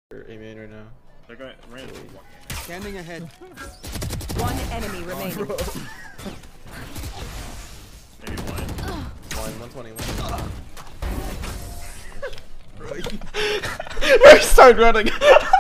Aiming right now. They're going randomly. Standing ahead. One enemy remaining. Maybe one. 120. Bro, Start running.